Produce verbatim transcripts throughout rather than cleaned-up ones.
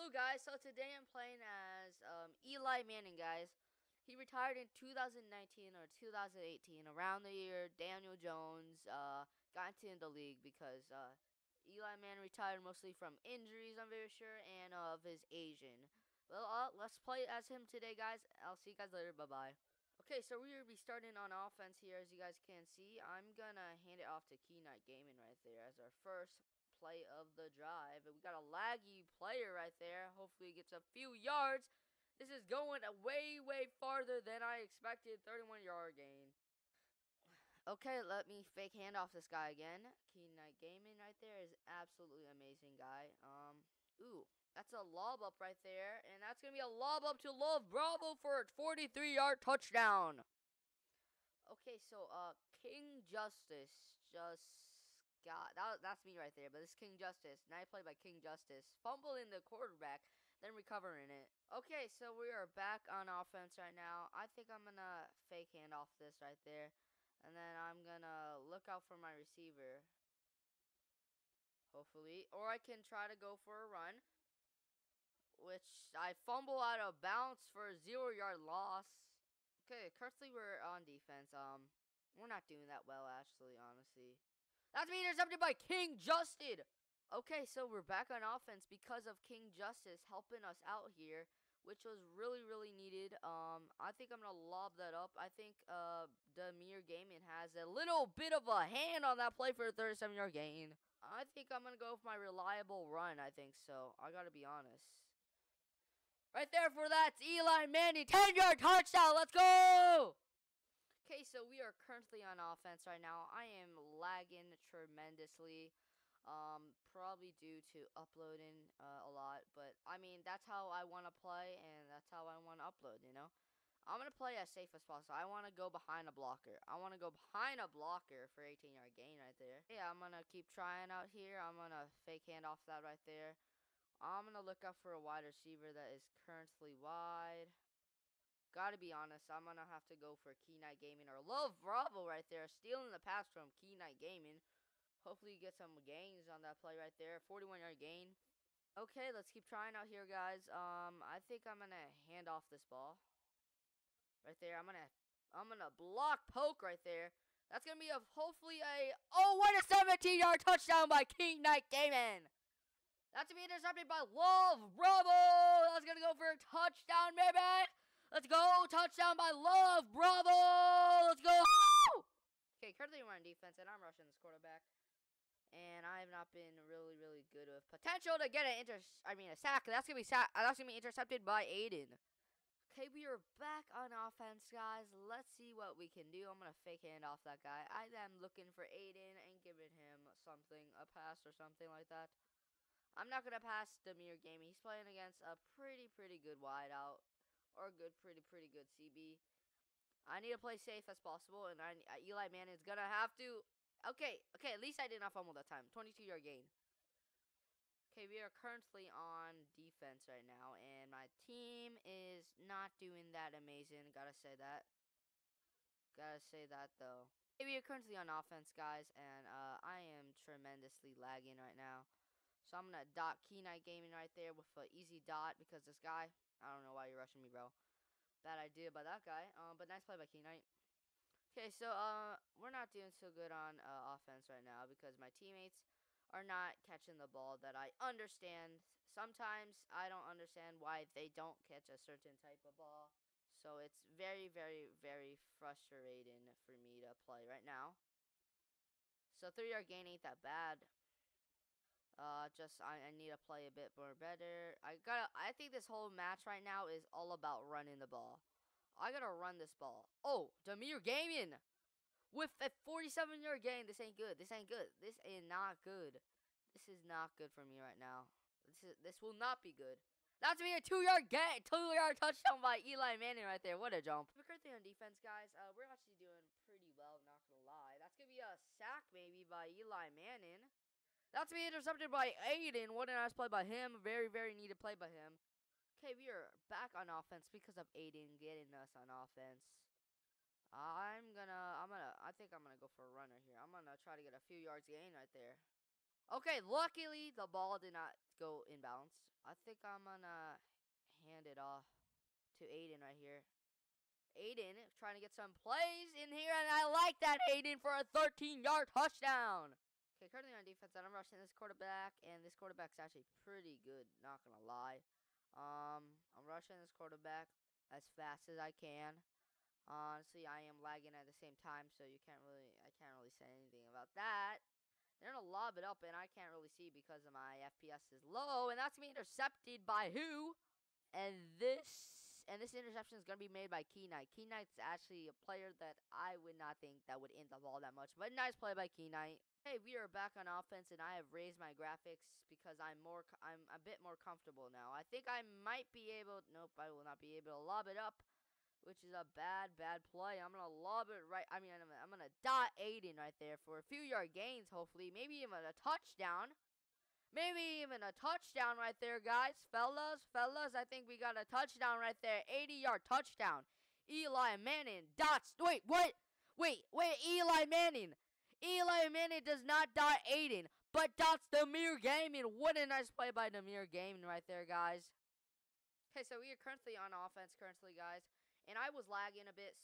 Hello guys, so today I'm playing as um, Eli Manning, guys. He retired in two thousand nineteen or two thousand eighteen, around the year Daniel Jones uh, got into the league because uh, Eli Manning retired mostly from injuries, I'm very sure, and uh, of his Asian. Well, uh, let's play as him today, guys. I'll see you guys later. Bye-bye. Okay, so we're going to be starting on offense here, as you guys can see. I'm going to hand it off to Key Night Gaming right there as our first play of the drive. And we got a laggy player right there. Hopefully he gets a few yards. This is going way, way farther than I expected. thirty-one yard gain. Okay, let me fake hand off this guy again. Key Night Gaming right there is absolutely amazing guy. Um, ooh. That's a lob up right there, and that's going to be a lob up to Love Bravo for a forty-three yard touchdown. Okay, so uh, King Justice just got, that, that's me right there, but this is King Justice. Now played by King Justice. Fumbling the quarterback, then recovering it. Okay, so we are back on offense right now. I think I'm going to fake hand off this right there, and then I'm going to look out for my receiver. Hopefully, or I can try to go for a run, which I fumble out of bounds for a zero yard loss. Okay, currently we're on defense. Um, we're not doing that well, actually, honestly. That's being intercepted by King Justice. Okay, so we're back on offense because of King Justice helping us out here, which was really, really needed. Um, I think I'm gonna lob that up. I think uh, Demir Gaming has a little bit of a hand on that play for a thirty-seven yard gain. I think I'm gonna go with my reliable run. I think so. I gotta be honest. Right there for that, Eli Manning, ten yard touchdown, let's go! Okay, so we are currently on offense right now. I am lagging tremendously, um, probably due to uploading uh, a lot. But, I mean, that's how I want to play, and that's how I want to upload, you know? I'm going to play as safe as possible. I want to go behind a blocker. I want to go behind a blocker for eighteen yard gain right there. Yeah, I'm going to keep trying out here. I'm going to fake hand off that right there. I'm going to look out for a wide receiver that is currently wide. Gotta be honest, I'm going to have to go for Key Night Gaming or Love Bravo right there. Stealing the pass from Key Night Gaming. Hopefully you get some gains on that play right there. forty-one yard gain. Okay, let's keep trying out here, guys. Um, I think I'm going to hand off this ball. Right there. I'm going to I'm gonna block poke right there. That's going to be a hopefully a... Oh, what a seventeen yard touchdown by Key Night Gaming. That's to be intercepted by Love Bravo. That's going to go for a touchdown, baby. Let's go. Touchdown by Love Bravo. Let's go. Okay, currently we're on defense, and I'm rushing this quarterback. And I have not been really, really good with potential to get an inter... I mean, a sack. That's going to be sack. That's going to be intercepted by Aiden. Okay, we are back on offense, guys. Let's see what we can do. I'm going to fake hand off that guy. I am looking for Aiden and giving him something, a pass or something like that. I'm not going to pass Demir Gaming. He's playing against a pretty, pretty good wideout. Or good, pretty, pretty good C B. I need to play safe as possible. And I, uh, Eli Manning is going to have to... Okay, okay, at least I did not fumble that time. twenty-two yard gain. Okay, we are currently on defense right now. And my team is not doing that amazing. Gotta say that. Gotta say that, though. Okay, we are currently on offense, guys. And uh, I am tremendously lagging right now. So I'm going to dot Key Night Gaming right there with an easy dot because this guy, I don't know why you're rushing me, bro. Bad idea by that guy. Um, but nice play by Key Night. Okay, so uh, we're not doing so good on uh, offense right now because my teammates are not catching the ball that I understand. Sometimes I don't understand why they don't catch a certain type of ball. So it's very, very, very frustrating for me to play right now. So three yard gain ain't that bad. Uh, just, I, I need to play a bit more better. I gotta, I think this whole match right now is all about running the ball. I gotta run this ball. Oh, Demir Gaming! With a forty-seven yard gain, this ain't good. This ain't good. This ain't not good. This is not good for me right now. This is, this will not be good. That's me a two yard gain, two yard touchdown by Eli Manning right there. What a jump. We're currently on defense, guys. Uh, we're actually doing pretty well, not gonna lie. That's gonna be a sack maybe by Eli Manning. That's being intercepted by Aiden. What a nice play by him. Very, very needed play by him. Okay, we are back on offense because of Aiden getting us on offense. I'm gonna, I'm gonna, I think I'm gonna go for a runner here. I'm gonna try to get a few yards gain right there. Okay, luckily the ball did not go inbounds. I think I'm gonna hand it off to Aiden right here. Aiden trying to get some plays in here, and I like that, Aiden, for a thirteen-yard touchdown. Okay, currently on defense, and I'm rushing this quarterback, and this quarterback's actually pretty good, not gonna lie. Um, I'm rushing this quarterback as fast as I can. Honestly, I am lagging at the same time, so you can't really, I can't really say anything about that. They're gonna lob it up, and I can't really see because of my F P S is low, and that's gonna be intercepted by who? And this and this interception is gonna be made by Key Knight. Key Knight's actually a player that I would not think that would end the ball that much, but nice play by Key Knight. Hey, we are back on offense, and I have raised my graphics because I'm more, I'm a bit more comfortable now. I think I might be able. Nope, I will not be able to lob it up, which is a bad, bad play. I'm gonna lob it right. I mean, I'm gonna, I'm gonna dot Aiden right there for a few yard gains, hopefully, maybe even a touchdown. Maybe even a touchdown right there, guys. Fellas, fellas, I think we got a touchdown right there. eighty-yard touchdown. Eli Manning dots. Wait, what? Wait, wait, Eli Manning. Eli Manning does not dot Aiden, but dots Demir Gaming. What a nice play by Demir Gaming right there, guys. Okay, so we are currently on offense, currently, guys. And I was lagging a bit,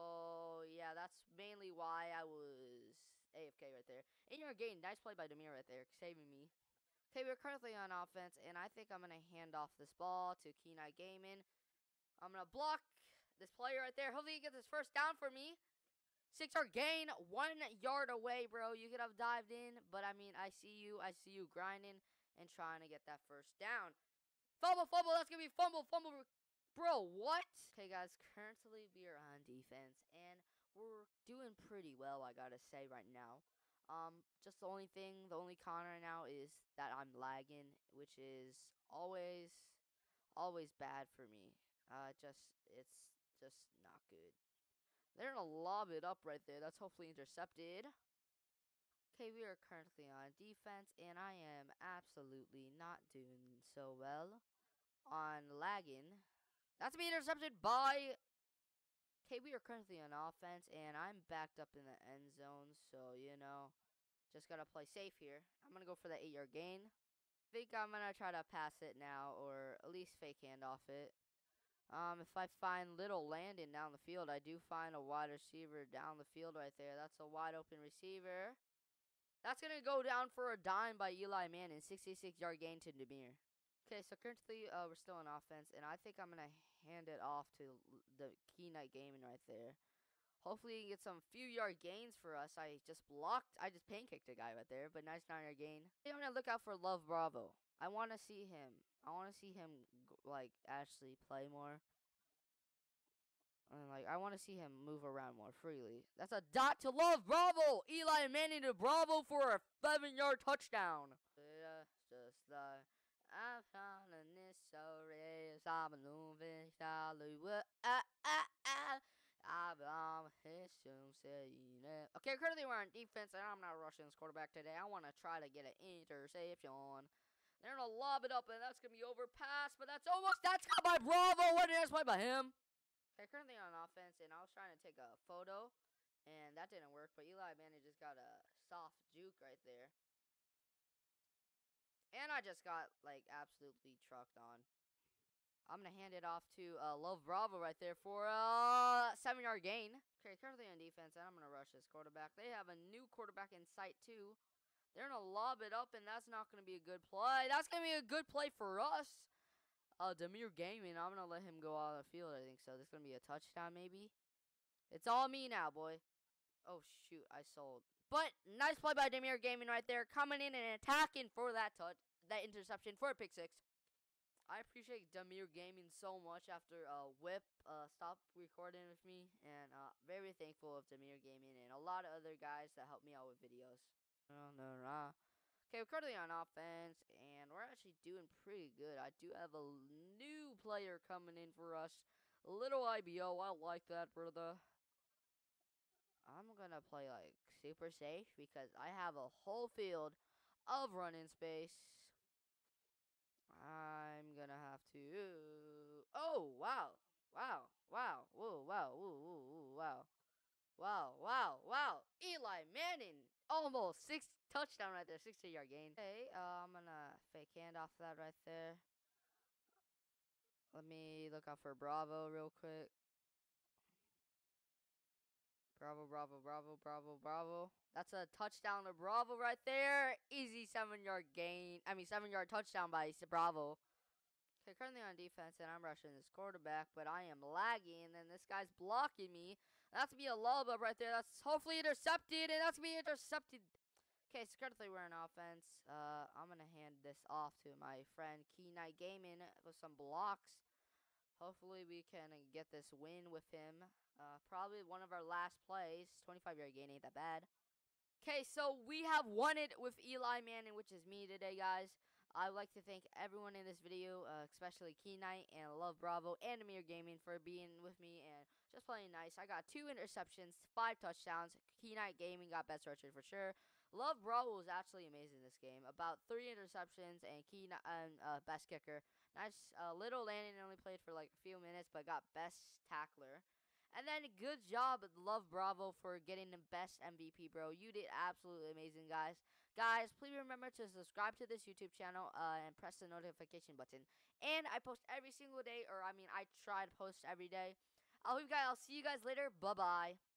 so yeah, that's mainly why I was A F K right there. And you're getting nice play by Demir right there, saving me. Okay, we're currently on offense, and I think I'm going to hand off this ball to Key Knight Gaming. I'm going to block this player right there. Hopefully he gets his first down for me. Six-yard gain, one yard away, bro. You could have dived in, but, I mean, I see you. I see you grinding and trying to get that first down. Fumble, fumble. That's going to be fumble, fumble. Bro, what? Okay, guys, currently we are on defense, and we're doing pretty well, I got to say right now. Um, just the only thing, the only con right now is that I'm lagging, which is always, always bad for me. Uh, just, it's just not good. They're gonna lob it up right there. That's hopefully intercepted. Okay, we are currently on defense, and I am absolutely not doing so well on lagging. That's being intercepted by... Okay, we are currently on offense, and I'm backed up in the end zone, so, you know... Just gotta play safe here. I'm gonna go for that eight-yard gain. I think I'm gonna try to pass it now, or at least fake hand off it. Um, if I find little Landon down the field, I do find a wide receiver down the field right there. That's a wide open receiver. That's gonna go down for a dime by Eli Manning. sixty-six-yard gain to Demir. Okay, so currently uh, we're still on offense, and I think I'm gonna hand it off to the Key Knight Gaming right there. Hopefully he can get some few yard gains for us. I just blocked, I just pancaked a guy right there, but nice nine yard gain. I'm gonna look out for Love Bravo. I want to see him. I want to see him like actually play more. And like I want to see him move around more freely. That's a dot to Love Bravo. Eli Manning to Bravo for a seven-yard touchdown. Just like I'm calling this so race. I'm a moving Hollywood. Ah ah ah. Okay, currently we're on defense, and I'm not rushing this quarterback today. I want to try to get an interception. They're going to lob it up, and that's going to be overpassed, but that's almost, that's caught by Bravo. What a nice play by him. Okay, currently on offense, and I was trying to take a photo, and that didn't work, but Eli Manning just got a soft juke right there. And I just got, like, absolutely trucked on. I'm going to hand it off to uh, Love Bravo right there for a seven-yard gain. Okay, currently on defense, and I'm going to rush this quarterback. They have a new quarterback in sight, too. They're going to lob it up, and that's not going to be a good play. That's going to be a good play for us. Uh, Demir Gaming, I'm going to let him go out of the field, I think so. This is going to be a touchdown, maybe. It's all me now, boy. Oh, shoot, I sold. But nice play by Demir Gaming right there, coming in and attacking for that touch, that interception for a pick six. I appreciate Demir Gaming so much after uh, Whip uh, stopped recording with me, and uh, very thankful of Demir Gaming and a lot of other guys that helped me out with videos. Okay, we're currently on offense, and we're actually doing pretty good. I do have a new player coming in for us, little I B O. I like that, brother. I'm gonna play like super safe because I have a whole field of running space. I'm gonna have to. Oh wow, wow, wow, whoa, wow, whoa, whoa, whoa, wow, wow, wow, wow. Eli Manning. almost six touchdown right there, sixty yard gain. Okay, uh, I'm gonna fake hand off that right there. Let me look out for Bravo real quick. Bravo, Bravo, Bravo, Bravo, Bravo. That's a touchdown to Bravo right there. Easy seven yard gain. I mean, seven yard touchdown by Bravo. Okay, currently on defense, and I'm rushing this quarterback, but I am lagging, and this guy's blocking me. That's to be a lob up right there. That's hopefully intercepted, and that's to be intercepted. Okay, so currently we're in offense. Uh, I'm going to hand this off to my friend Key Knight Gaming with some blocks. Hopefully we can get this win with him. Uh, probably one of our last plays. twenty-five yard gain ain't that bad. Okay, so we have won it with Eli Manning, which is me today, guys. I would like to thank everyone in this video, uh, especially Key Knight and Love Bravo and Amir Gaming for being with me and just playing nice. I got two interceptions, five touchdowns. Key Knight Gaming got best rusher for sure. Love Bravo was actually amazing this game. About three interceptions and Key Knight, and uh, best kicker. Nice. Uh, Little Landon only played for like a few minutes, but got best tackler. And then good job, Love Bravo, for getting the best M V P, bro. You did absolutely amazing, guys. Guys, please remember to subscribe to this YouTube channel uh, and press the notification button. And I post every single day, or I mean, I try to post every day. I'll, guys, I'll see you guys later. Bye-bye.